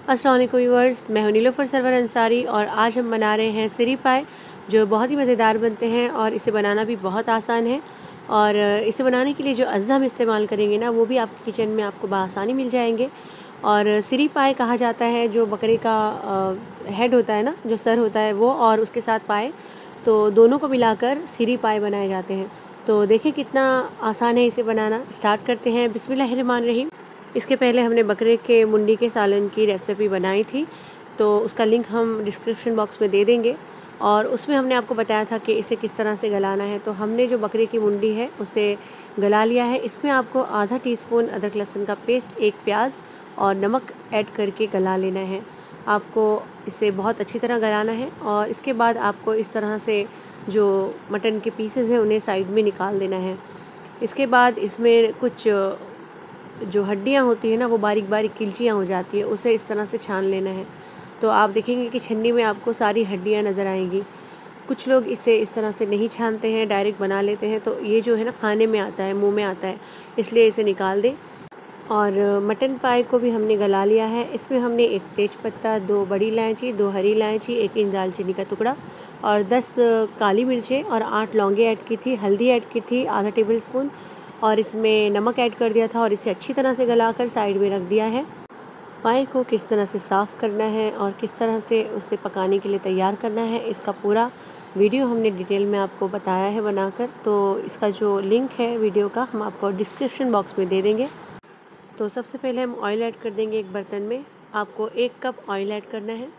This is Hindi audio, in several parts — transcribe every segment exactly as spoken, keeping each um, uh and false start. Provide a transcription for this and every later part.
अस्सलाम वालेकुम व्यूअर्स, मैं हूं नीलोफर सरवर अंसारी और आज हम बना रहे हैं सिरी पाए जो बहुत ही मज़ेदार बनते हैं और इसे बनाना भी बहुत आसान है। और इसे बनाने के लिए जो अज़्ज़ा हम इस्तेमाल करेंगे ना वो भी आपके किचन में आपको बआसानी मिल जाएंगे। और सिरी पाए कहा जाता है जो बकरे का हेड होता है ना, जो सर होता है वो, और उसके साथ पाए, तो दोनों को मिलाकर सिरी पाए बनाए जाते हैं। तो देखिए कितना आसान है इसे बनाना। स्टार्ट करते हैं। बिस्मिल्लाहिर्रहमानिर्रहीम। इसके पहले हमने बकरे के मुंडी के सालन की रेसिपी बनाई थी, तो उसका लिंक हम डिस्क्रिप्शन बॉक्स में दे देंगे। और उसमें हमने आपको बताया था कि इसे किस तरह से गलाना है। तो हमने जो बकरे की मुंडी है उसे गला लिया है। इसमें आपको आधा टीस्पून अदरक लहसुन का पेस्ट, एक प्याज और नमक ऐड करके गला लेना है। आपको इसे बहुत अच्छी तरह गलाना है और इसके बाद आपको इस तरह से जो मटन के पीसेस हैं उन्हें साइड में निकाल देना है। इसके बाद इसमें कुछ जो हड्डियाँ होती हैं ना वो बारीक बारीक किलचियाँ हो जाती है, उसे इस तरह से छान लेना है। तो आप देखेंगे कि छन्नी में आपको सारी हड्डियाँ नज़र आएंगी। कुछ लोग इसे इस तरह से नहीं छानते हैं, डायरेक्ट बना लेते हैं, तो ये जो है ना खाने में आता है, मुंह में आता है, इसलिए इसे निकाल दें। और मटन पाए को भी हमने गला लिया है। इसमें हमने एक तेज पत्ता, दो बड़ी इलायची, दो हरी इलायची, एक इंच दालचीनी का टुकड़ा और दस काली मिर्चें और आठ लौंगे ऐड की थी। हल्दी ऐड की थी आधा टेबल स्पून और इसमें नमक ऐड कर दिया था और इसे अच्छी तरह से गलाकर साइड में रख दिया है। पाए को किस तरह से साफ़ करना है और किस तरह से उसे पकाने के लिए तैयार करना है, इसका पूरा वीडियो हमने डिटेल में आपको बताया है बनाकर। तो इसका जो लिंक है वीडियो का हम आपको डिस्क्रिप्शन बॉक्स में दे देंगे। तो सबसे पहले हम ऑयल ऐड कर देंगे एक बर्तन में। आपको एक कप ऑयल ऐड करना है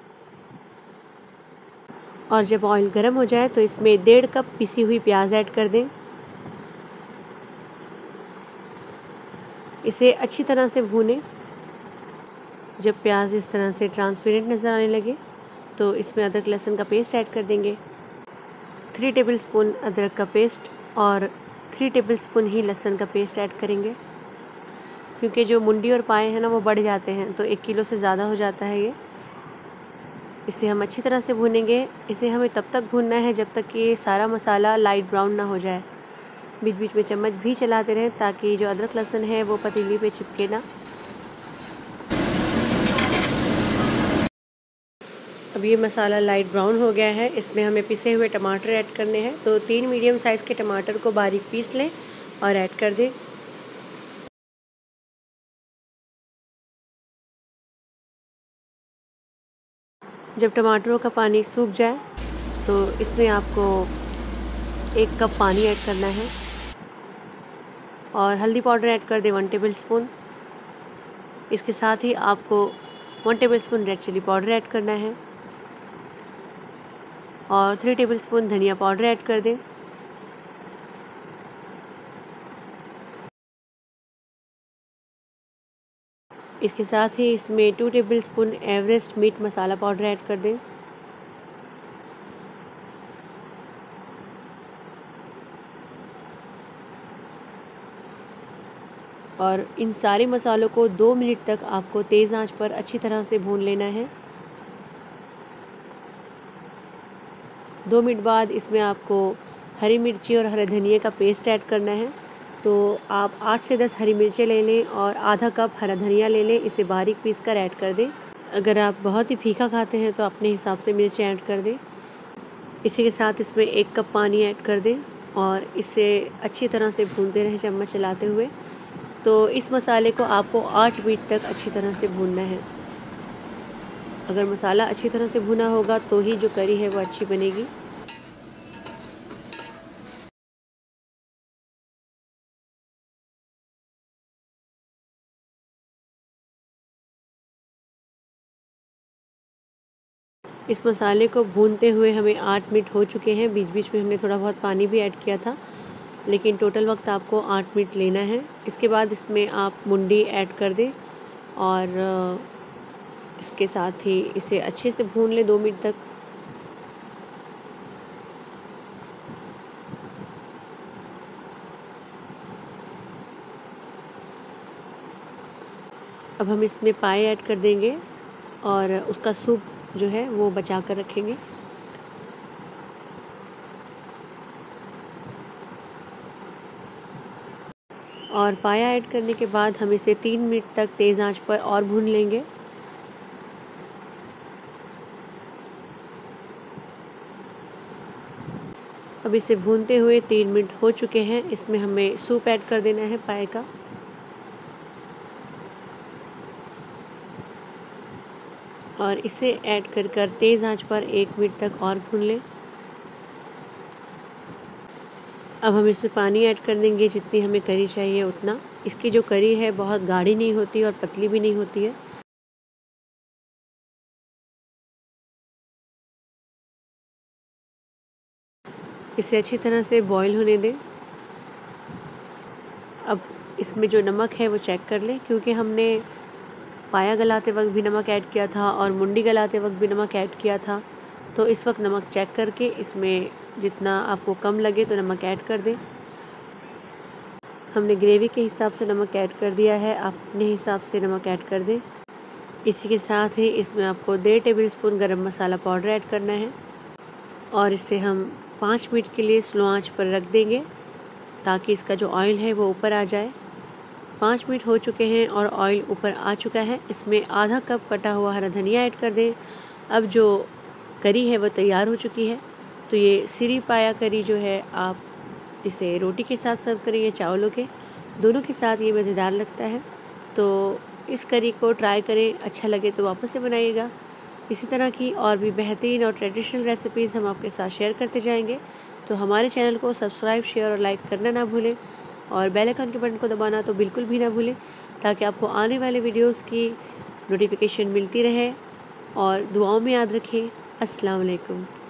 और जब ऑयल गर्म हो जाए तो इसमें डेढ़ कप पिसी हुई प्याज ऐड कर दें। इसे अच्छी तरह से भूनें। जब प्याज इस तरह से ट्रांसपेरेंट नज़र आने लगे तो इसमें अदरक लहसुन का पेस्ट ऐड कर देंगे। थ्री टेबलस्पून अदरक का पेस्ट और थ्री टेबलस्पून ही लहसुन का पेस्ट ऐड करेंगे, क्योंकि जो मुंडी और पाए हैं ना वो बढ़ जाते हैं, तो एक किलो से ज़्यादा हो जाता है ये। इसे हम अच्छी तरह से भूनेंगे। इसे हमें तब तक भूनना है जब तक कि ये सारा मसाला लाइट ब्राउन ना हो जाए। बीच बीच में चम्मच भी चलाते रहें ताकि जो अदरक लहसुन है वो पतीली पे चिपके ना। अब ये मसाला लाइट ब्राउन हो गया है। इसमें हमें पिसे हुए टमाटर ऐड करने हैं। तो तीन मीडियम साइज़ के टमाटर को बारीक पीस लें और ऐड कर दें। जब टमाटरों का पानी सूख जाए तो इसमें आपको एक कप पानी ऐड करना है और हल्दी पाउडर ऐड कर दें वन टेबल स्पून। इसके साथ ही आपको one tablespoon red chilli powder add करना है और थ्री टेबल स्पून धनिया पाउडर ऐड कर दें। इसके साथ ही इसमें two tablespoon Everest meat masala powder add कर दें। और इन सारे मसालों को दो मिनट तक आपको तेज़ आंच पर अच्छी तरह से भून लेना है। दो मिनट बाद इसमें आपको हरी मिर्ची और हरे धनिए का पेस्ट ऐड करना है। तो आप आठ से दस हरी मिर्चें ले लें और आधा कप हरा धनिया ले लें, इसे बारीक पीस कर ऐड कर दें। अगर आप बहुत ही फीका खाते हैं तो अपने हिसाब से मिर्चें ऐड कर दें। इसी के साथ इसमें एक कप पानी ऐड कर दें और इसे अच्छी तरह से भूनते रहें चम्मच चलाते हुए। तो इस मसाले को आपको आठ मिनट तक अच्छी तरह से भूनना है। अगर मसाला अच्छी तरह से भुना होगा तो ही जो करी है वो अच्छी बनेगी। इस मसाले को भूनते हुए हमें आठ मिनट हो चुके हैं। बीच बीच में हमने थोड़ा बहुत पानी भी ऐड किया था, लेकिन टोटल वक्त आपको आठ मिनट लेना है। इसके बाद इसमें आप मुंडी ऐड कर दें और इसके साथ ही इसे अच्छे से भून लें दो मिनट तक। अब हम इसमें पाए ऐड कर देंगे और उसका सूप जो है वो बचा कर रखेंगे। और पाया ऐड करने के बाद हम इसे तीन मिनट तक तेज़ आंच पर और भून लेंगे। अब इसे भूनते हुए तीन मिनट हो चुके हैं। इसमें हमें सूप ऐड कर देना है पाए का। और इसे ऐड कर कर तेज़ आंच पर एक मिनट तक और भून लें। अब हम इसमें पानी ऐड कर देंगे, जितनी हमें करी चाहिए उतना। इसकी जो करी है बहुत गाढ़ी नहीं होती और पतली भी नहीं होती है। इसे अच्छी तरह से बॉईल होने दें। अब इसमें जो नमक है वो चेक कर लें, क्योंकि हमने पाया गलाते वक्त भी नमक ऐड किया था और मुंडी गलाते वक्त भी नमक ऐड किया था। तो इस वक्त नमक चेक करके इसमें जितना आपको कम लगे तो नमक ऐड कर दें। हमने ग्रेवी के हिसाब से नमक ऐड कर दिया है, आप अपने हिसाब से नमक ऐड कर दें। इसी के साथ ही इसमें आपको डेढ़ टेबल स्पून गरम मसाला पाउडर ऐड करना है और इसे हम पाँच मिनट के लिए स्लो आंच पर रख देंगे ताकि इसका जो ऑयल है वो ऊपर आ जाए। पाँच मिनट हो चुके हैं और ऑयल ऊपर आ चुका है। इसमें आधा कप कटा हुआ हरा धनिया ऐड कर दें। अब जो करी है वो तैयार हो चुकी है। तो ये सिरी पाया करी जो है, आप इसे रोटी के साथ सर्व करें या चावलों के, दोनों के साथ ये मज़ेदार लगता है। तो इस करी को ट्राई करें, अच्छा लगे तो वापस से बनाइएगा। इसी तरह की और भी बेहतरीन और ट्रेडिशनल रेसिपीज़ हम आपके साथ शेयर करते जाएंगे। तो हमारे चैनल को सब्सक्राइब, शेयर और लाइक करना ना भूलें और बेल आइकन के बटन को दबाना तो बिल्कुल भी ना भूलें, ताकि आपको आने वाले वीडियोस की नोटिफिकेशन मिलती रहे। और दुआओं में याद रखें। अस्सलाम वालेकुम।